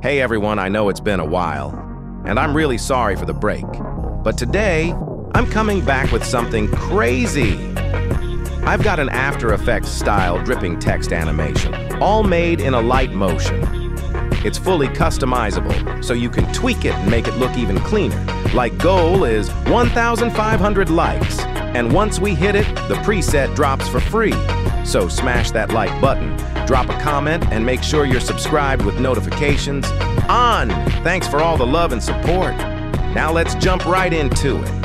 Hey everyone, I know it's been a while, and I'm really sorry for the break. But today, I'm coming back with something crazy. I've got an After Effects style dripping text animation, all made in Alightmotion. It's fully customizable, so you can tweak it and make it look even cleaner. Like goal is 1,500 likes, and once we hit it, the preset drops for free. So smash that like button, drop a comment, and make sure you're subscribed with notifications on. Thanks for all the love and support. Now let's jump right into it.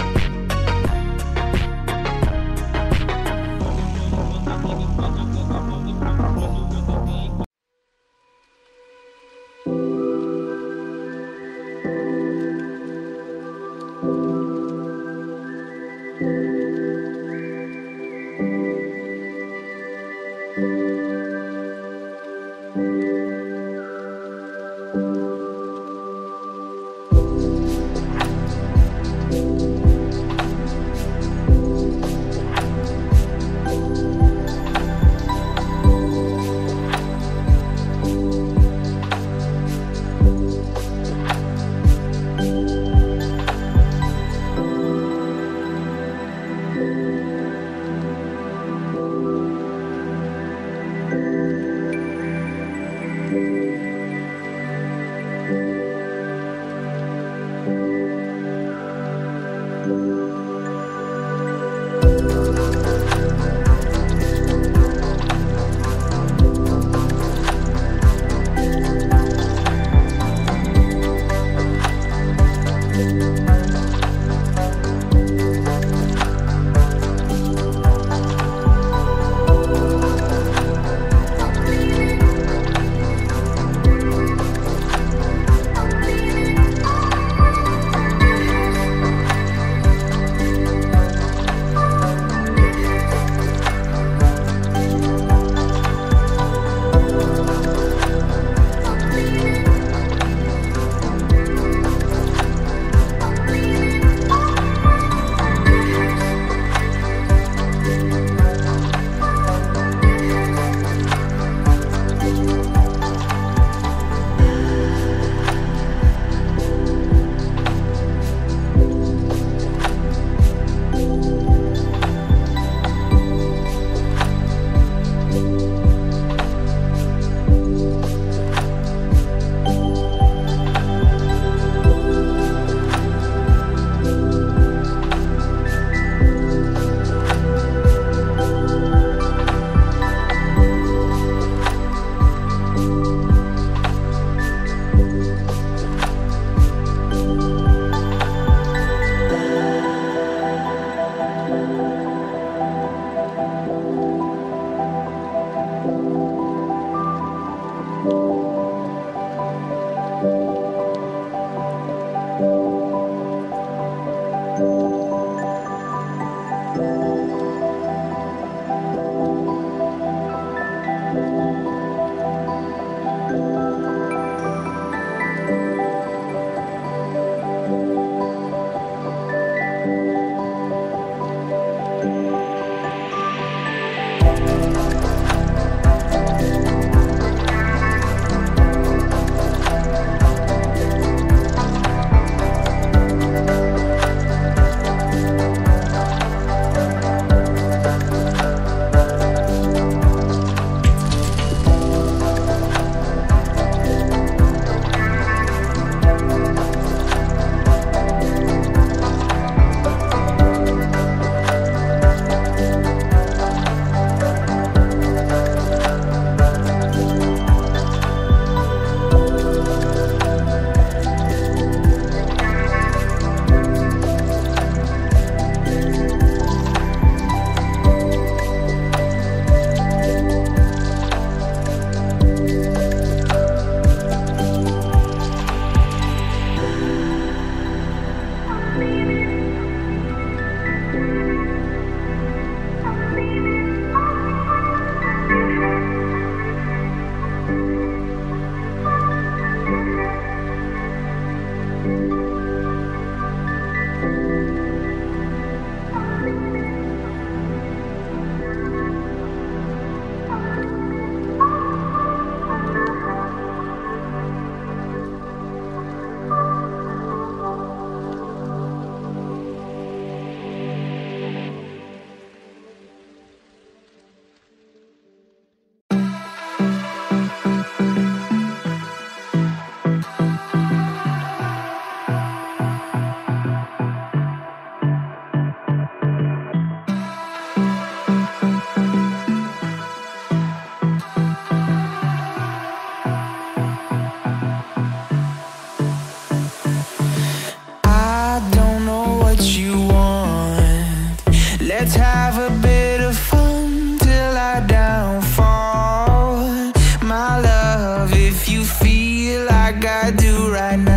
if you feel like I do right now.